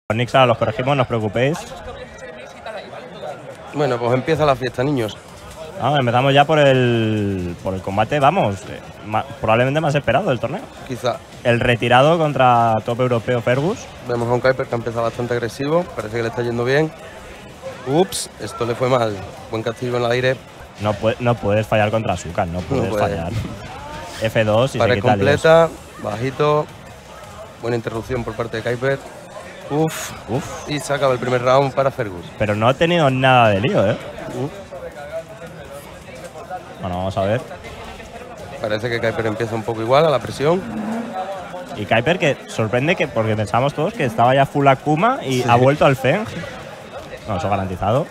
Nixa, los corregimos, no os preocupéis. Bueno, pues empieza la fiesta, niños. Empezamos ya por el combate, vamos, probablemente más esperado del torneo. Quizá. El retirado contra top europeo Fergus. Vemos a un Kuiper que ha empezado bastante agresivo, parece que le está yendo bien. Ups, esto le fue mal. Buen castigo en el aire. No puedes fallar contra Asuka, no puedes fallar. F2 y pared se quita completa, bajito. Buena interrupción por parte de Kuiper. Uf. Y se acaba el primer round para Fergus. Pero no ha tenido nada de lío, ¿eh? Bueno, vamos a ver. Parece que Kuiper empieza un poco igual a la presión. Y Kuiper que sorprende que porque pensamos todos que estaba ya full Akuma y ha vuelto al Feng. No, eso garantizado.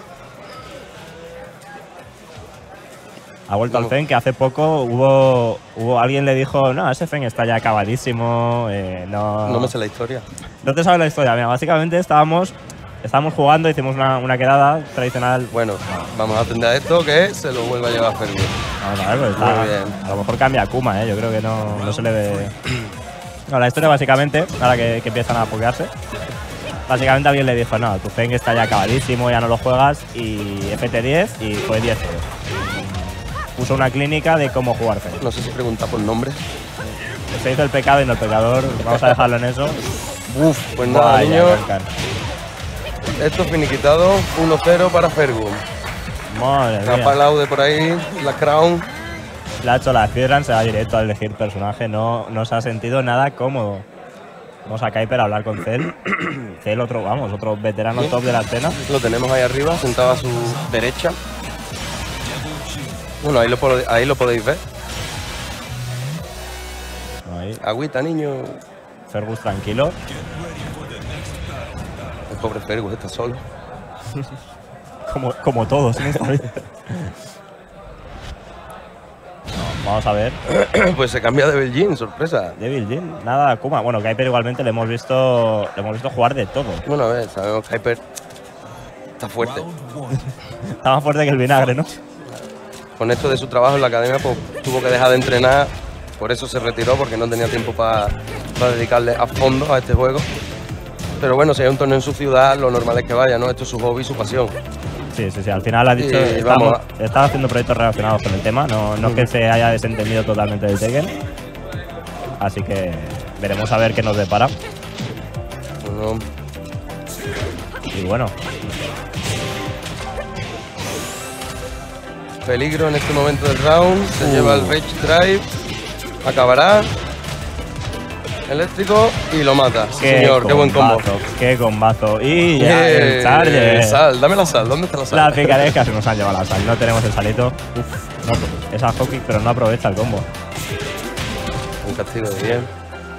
Ha vuelto al Feng, que hace poco hubo alguien le dijo, no, ese Feng está ya acabadísimo. No me sé la historia. No te sabes la historia. Mira, básicamente estábamos jugando, hicimos una quedada tradicional. Bueno, vamos a atender a esto que se lo vuelva a llevar Fergus. Vamos a ver, pues muy bien. A lo mejor cambia Akuma, yo creo que no se le ve. No, la historia básicamente, ahora que empiezan a foguearse, básicamente alguien le dijo, no, tu Feng está ya acabadísimo, ya no lo juegas, y FT10 y fue 10-0. Puso una clínica de cómo jugar Feng. No sé si pregunta por nombre. Se hizo el pecado y no el pecador, vamos a dejarlo en eso. Pues nada, niños. Esto finiquitado, 1-0 para Fergus. Madre mía. Laude por ahí, la Crown. Le ha hecho la speedrun, se va directo a elegir personaje, no se ha sentido nada cómodo. Vamos a Kuiper a hablar con Cell. Cell, otro veterano top de la escena. Lo tenemos ahí arriba, sentado a su derecha. Bueno, ahí lo podéis ver. Ahí. Agüita, niño. Fergus tranquilo. El pobre Fergus está solo. como todos en esta vida. Vamos a ver. Pues se cambia de Belgin, sorpresa. De Belgin, nada Akuma. Bueno, Kuiper igualmente le hemos visto jugar de todo. Bueno, a ver, sabemos que Kuiper está fuerte. Está más fuerte que el vinagre, ¿no? Con esto de su trabajo en la academia, pues tuvo que dejar de entrenar. Por eso se retiró, porque no tenía tiempo para dedicarle a fondo a este juego. Pero bueno, si hay un torneo en su ciudad, lo normal es que vaya, ¿no? Esto es su hobby y su pasión. Sí. Al final ha dicho que estaba haciendo proyectos relacionados con el tema, no que se haya desentendido totalmente del Tekken. Así que veremos a ver qué nos depara. Y bueno. Peligro en este momento del round. Se lleva el Rage Drive. Acabará. Eléctrico y lo mata. Señor, qué buen combo. Qué combazo. Y ya el charge. Sal, dame la sal. ¿Dónde está la sal? La picaresca se nos han llevado la sal. No tenemos el salito. Esa hockey, pero no aprovecha el combo. Un castigo de bien.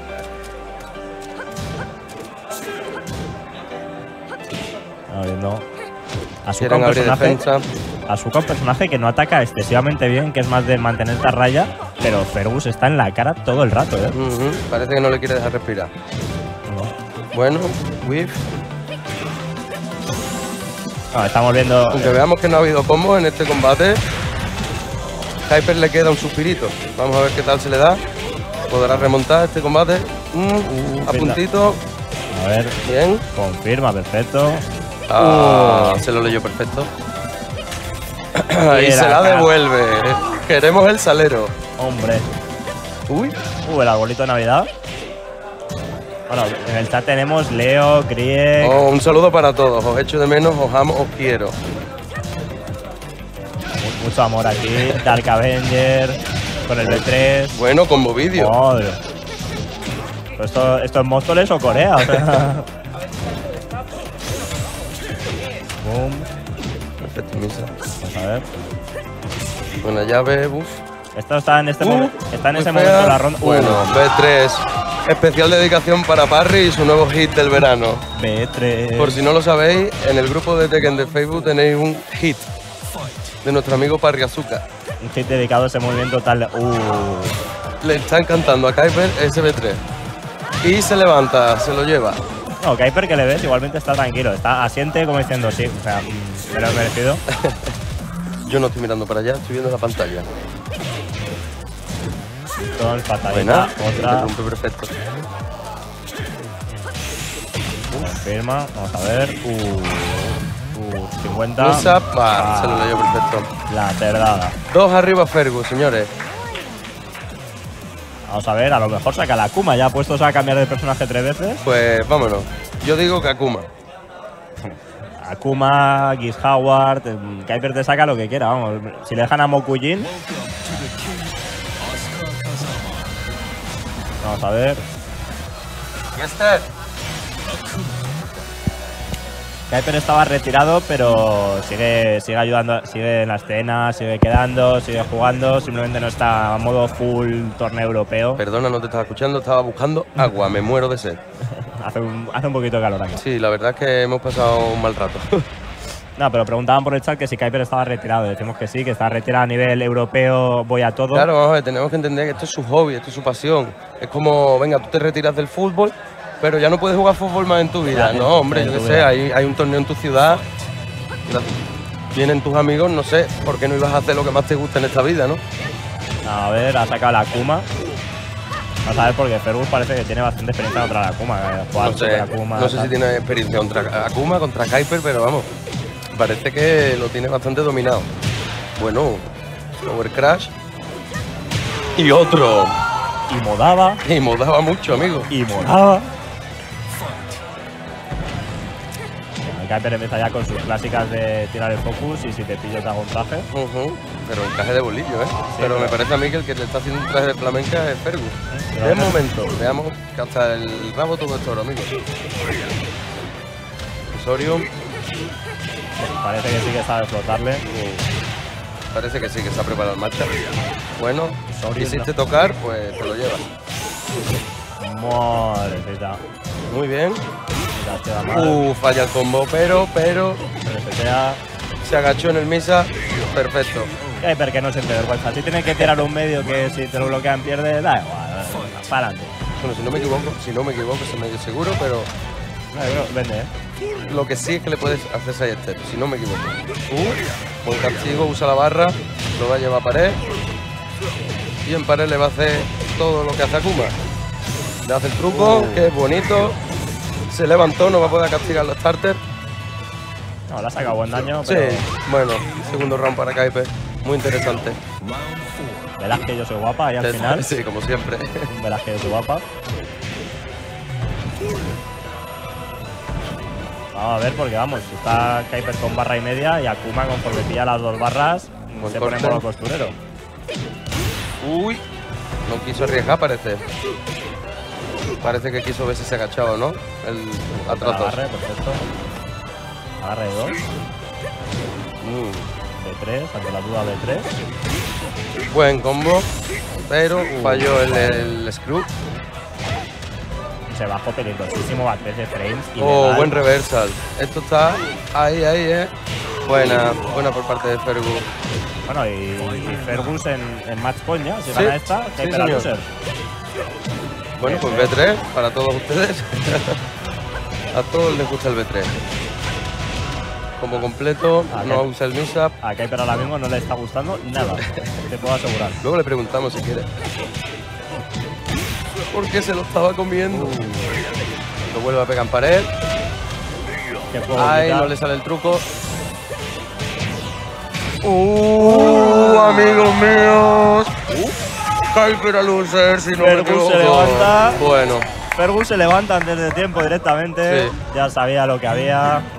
No. Asuka un personaje que no ataca excesivamente bien, que es más de mantener esta raya, pero Fergus está en la cara todo el rato, ¿eh? Parece que no le quiere dejar respirar. Bueno, whiff. Estamos viendo. Aunque veamos que no ha habido combo en este combate, Kuiper le queda un suspirito. Vamos a ver qué tal se le da. ¿Podrá remontar este combate? A puntito. A ver. Bien. Confirma, perfecto. Se lo leyó perfecto. Y se la devuelve. Queremos el salero. Hombre. Uy. El arbolito de Navidad. Bueno, en el chat tenemos Leo, Grieg. Un saludo para todos. Os echo de menos, os amo, os quiero. Mucho amor aquí. Dark Avenger. Con el B3. Bueno, combo vídeo. Madre. ¿Esto es Móstoles o Corea? O sea. Boom. Perfecto, misa. Vamos a ver. Buena llave, Esto está en ese momento de la ronda. Bueno, B3. Especial dedicación para Parry y su nuevo hit del verano. B3. Por si no lo sabéis, en el grupo de Tekken de Facebook tenéis un hit de nuestro amigo Parry Asuka. Un hit dedicado a ese movimiento tal. Le están cantando a Kuiper ese B3. Y se levanta, se lo lleva. No, Kuiper que le ves igualmente está tranquilo, está asiente como diciendo sí, o sea, me lo he merecido. Yo no estoy mirando para allá, estoy viendo la pantalla. Patadita, otra. Rompe perfecto. confirma. Vamos a ver. 50. Misa, se lo leyó perfecto. La perdada. 2 arriba Fergus, señores. Vamos a ver, a lo mejor saca la Akuma. Ya puestos a cambiar de personaje 3 veces. Pues vámonos. Yo digo que Akuma. Akuma, Geese Howard, Kuiper te saca lo que quiera, vamos. Si le dejan a Mokujin. Vamos a ver. Kuiper estaba retirado, pero sigue ayudando, sigue en la escena, sigue quedando, sigue jugando. Simplemente no está a modo full torneo europeo. Perdona, no te estaba escuchando, estaba buscando agua, me muero de sed. hace un poquito de calor aquí. Sí, la verdad es que hemos pasado un mal rato. No, pero preguntaban por el chat que si Kuiper estaba retirado. Decimos que sí, que está retirado a nivel europeo, voy a todo. Claro, vamos a ver, tenemos que entender que esto es su hobby, esto es su pasión. Es como, venga, tú te retiras del fútbol, pero ya no puedes jugar fútbol más en tu vida. No, hombre, yo qué sé, hay un torneo en tu ciudad, vienen tus amigos, no sé, ¿por qué no ibas a hacer lo que más te gusta en esta vida, no? A ver, ha sacado la Akuma. Vamos a ver, porque Fergus parece que tiene bastante experiencia contra la Akuma. No sé si tiene experiencia contra Akuma, contra Kuiper, pero vamos, parece que lo tiene bastante dominado. Bueno, Power Crash. Y otro. Y modaba. Y modaba mucho, amigo. Y modaba. Kuiper empieza ya con sus clásicas de tirar el focus y si te pillo te hago un traje. Pero un traje de bolillo, ¿eh? Sí, pero me parece a mí que el que le está haciendo un traje de flamenca es Fergus. De momento, veamos que hasta el rabo todo esto ahora, amigo. Sorium. Parece que sí que sabe flotarle. Parece que sí que se ha preparado el matcha. Bueno, quisiste no tocar, pues te lo llevas. Morecita. Muy bien. Mira, falla el combo, pero se agachó en el Misa. Perfecto. Kuiper que no siente vergüenza. Si tiene que tirar un medio que si te lo bloquean pierde, da igual. Para adelante. Bueno, si no me equivoco, es medio seguro, pero vende, lo que sí es que le puedes hacer side step, si no me equivoco. Buen castigo, usa la barra, lo va a llevar a pared. Y en pared le va a hacer todo lo que hace Akuma. Le hace el truco, que es bonito. Se levantó, no va a poder castigar los starters. No, le ha sacado buen daño. Pero... Sí, bueno, segundo round para Kuiper. Muy interesante. Verás que yo soy guapa y al final. Sí, como siempre. Verás que yo soy guapa. Vamos a ver, porque vamos, está Kuiper con barra y media y Akuma conforme pilla las 2 barras se pone como costurero. Uy, no quiso arriesgar, parece. Parece que quiso ver si se agachaba o no. El atrás. Agarre, perfecto. Agarre de 2. De 3, ante la duda de 3. Buen combo, pero falló el screw. Se bajó peligrosísimo a 13 frames. Buen reversal. Esto está ahí, Buena por parte de Fergus. Bueno, y Fergus en match point ya, si gana esta, Kuiper al loser. Bueno, pues B3 para todos ustedes. A todos les gusta el B3. Combo completo, no usa el mix-up. A Kuiper ahora mismo no le está gustando nada, te puedo asegurar. Luego le preguntamos si quiere. Porque se lo estaba comiendo. Lo vuelve a pegar en pared. Ay, no le sale el truco. Amigos míos. Kuiper a loser, si no me equivoco. Se levanta. Bueno. Fergus se levanta antes de tiempo directamente. Sí. Ya sabía lo que había.